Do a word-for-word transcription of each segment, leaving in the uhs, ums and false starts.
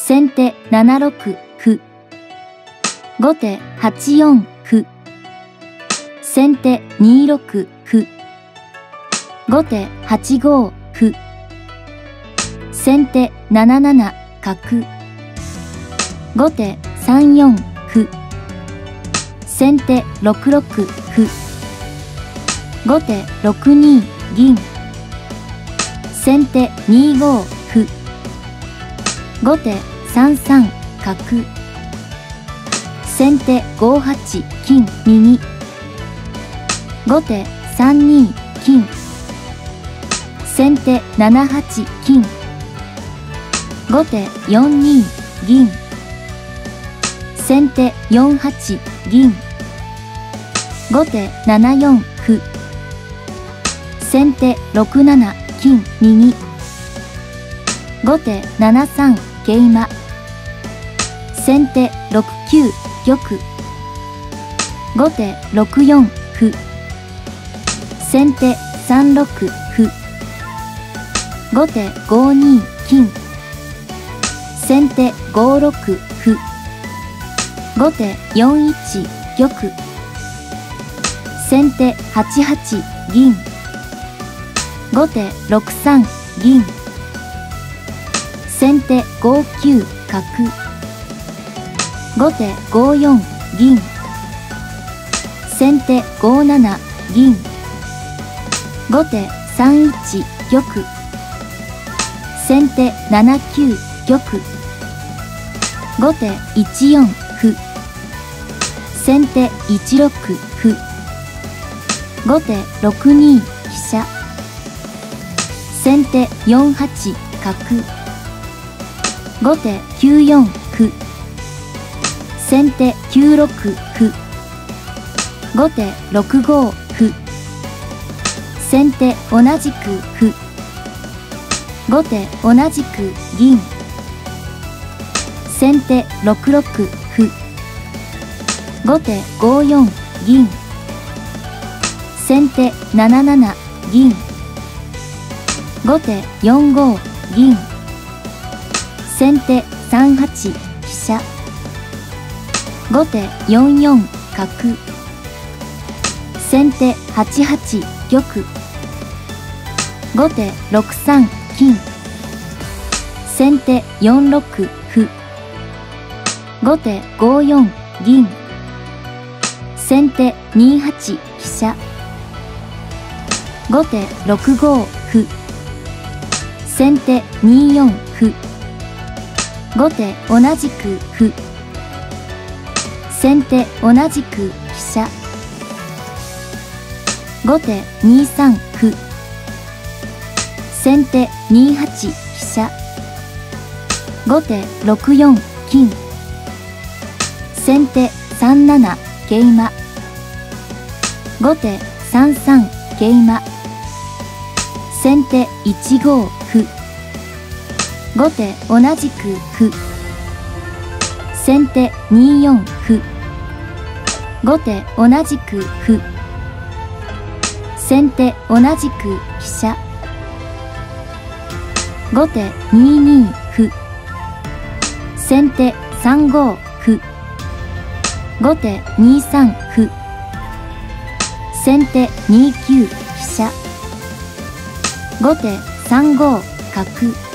先手ななろく歩。後手はちよん歩。先手にろく歩。後手はちご歩。先手なななな角。後手さんよん歩。先手ろくろく歩。後手ろくに銀。先手にご歩。後手さんさん角。先手ごはち金右。後手さんに金。先手ななはち金。後手よんに銀。先手よんはち銀。後手ななよん歩。先手ろくなな金右。後手ななさん桂馬。先手ろくきゅう玉。後手ろくよん歩。先手さんろく歩。後手ごに金。先手ごろく歩。後手よんいち玉。先手はちはち銀。後手ろくさん銀。先手ごきゅう角。後手ごよん銀。先手ごなな銀。後手さんいち玉。先手ななきゅう玉。後手いちよん歩。先手いちろく歩。後手ろくに飛車。先手よんはち角。後手きゅうよん歩。先手きゅうろく歩。後手ろくご歩。先手同じく歩。後手同じく銀。先手ろくろく歩。後手ごよん銀。先手なななな銀。後手よんご銀。先手さんはち飛車。後手よんよん角。先手はちはち玉。後手ろくさん金。先手よんろく歩。後手ごよん銀。先手にはち飛車。後手ろくご歩。先手によん歩。後手同じく歩。先手同じく飛車。後手にさん歩。先手にはち飛車。後手ろくよん金。先手さんなな桂馬。後手さんさん桂馬。先手いちご歩。後手同じく歩。先手によん歩。後手同じく歩。先手同じく飛車。後手にに歩。先手さんご歩。後手にさん歩。先手にきゅう飛車。後手さんご角。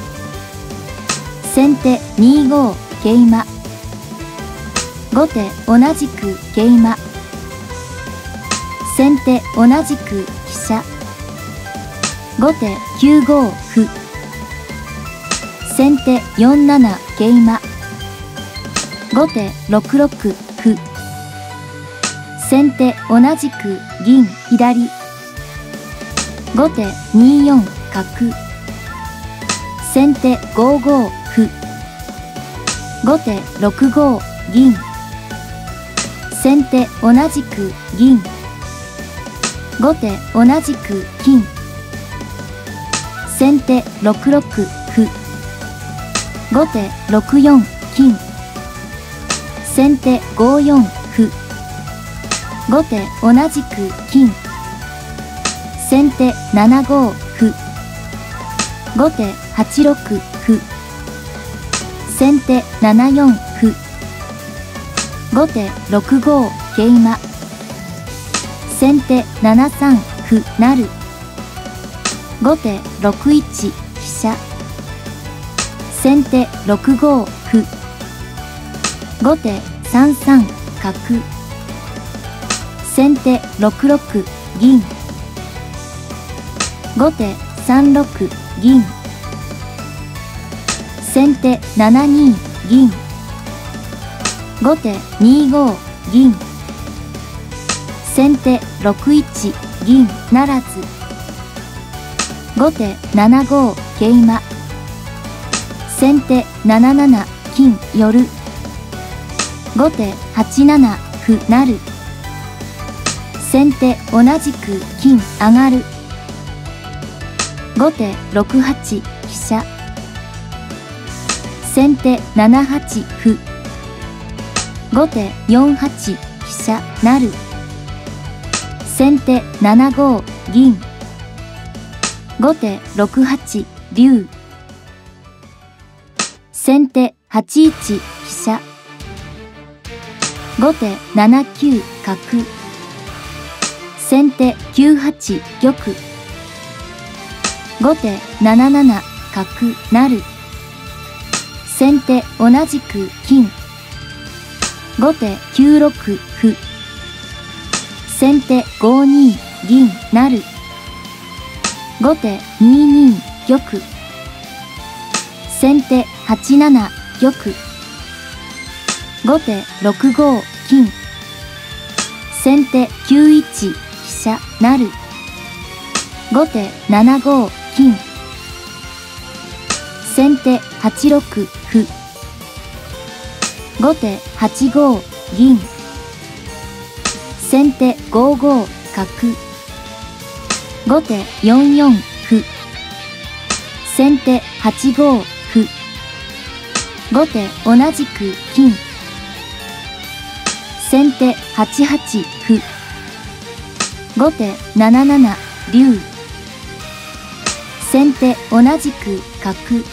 先手にご桂馬。後手同じく桂馬。先手同じく飛車。後手きゅうご歩。先手よんなな桂馬。後手ろくろく歩。先手同じく銀左。後手によん角。先手ごご歩。後手ろくご銀。先手同じく銀。後手同じく金。先手ろくろく歩。後手ろくよん金。先手ごよん歩。後手同じく金。先手ななご歩。後手はちろく歩。 先手ななよん歩。後手ろく五桂馬。先手ななさん歩成。後手ろく一飛車。先手ろく五歩。後手さん三角。先手ろく六銀。後手さん六銀。先手なな二銀。後手に五銀。先手ろく一銀ならず。後手なな五桂馬。先手なな七金寄る。後手はち七歩成。先手同じく金上がる。後手ろく八飛車。先手なな八歩。後手よん八飛車成。先手なな五銀。後手ろく八竜。先手はち一飛車。後手なな九角。先手きゅう八玉。後手なな七角成。先手同じく金。後手きゅう六歩。先手ご二銀成。後手に二玉。先手はち七玉。後手ろく五金。先手きゅう一飛車成。後手なな五金。先手はち六歩。後手はち五銀。先手ご五角。後手よん四歩。先手はち五歩。後手同じく金。先手はち八歩。後手なな七竜。先手同じく角。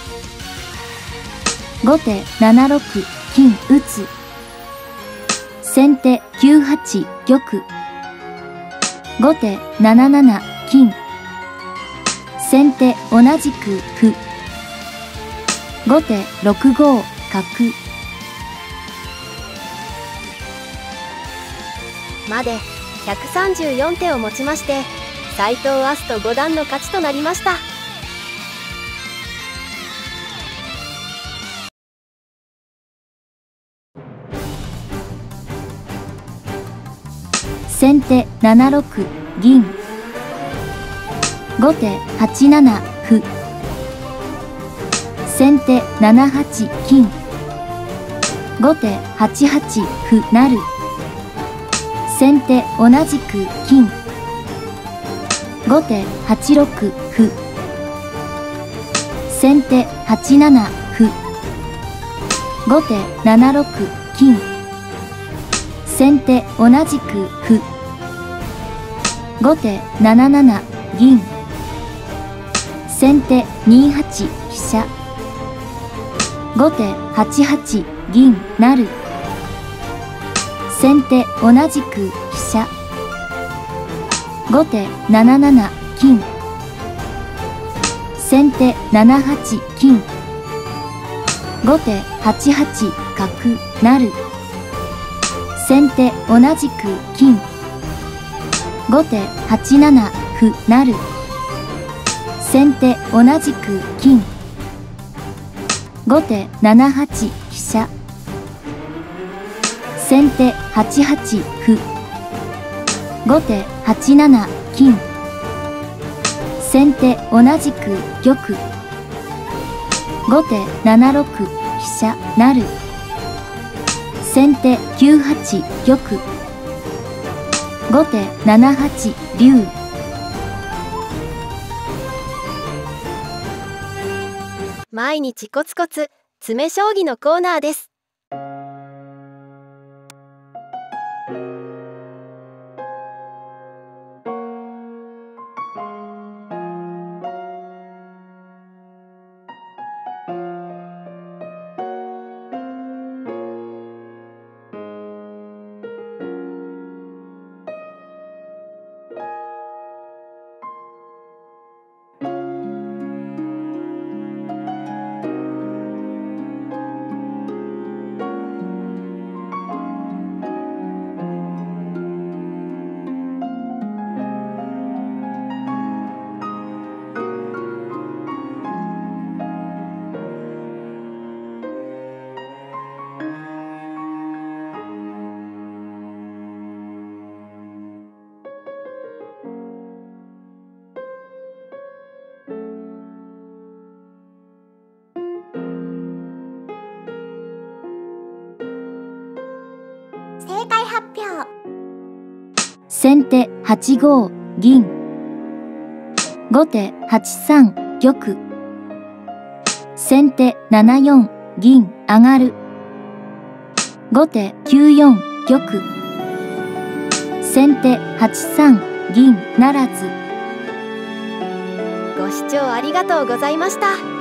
後手なな六金打つ。先手きゅう八玉。後手なな七金。先手同じく歩。後手ろく五角。 までひゃくさんじゅうよん手をもちまして斎藤明日斗五段の勝ちとなりました。 先手なな六銀。後手はち七歩。先手なな八金。後手はち八歩成。先手同じく金。後手はち六歩。先手はち七歩。後手なな六金。先手同じく歩。後手なな七銀。先手に八飛車。後手はち八銀成。先手同じく飛車。後手なな七金。先手なな八金。後手はち八角成。先手同じく金。後手はち七歩成。先手同じく金。後手なな八飛車。先手はち八歩。後手はち七金。先手同じく玉。後手なな六飛車成。先手きゅう八玉。後手なな八竜。 毎日コツコツ詰将棋のコーナーです。 発表。 先手はちご銀。後手はちさん玉。先手ななよん銀上がる。後手きゅうよん玉。先手はちさん銀ならず。 ご視聴ありがとうございました。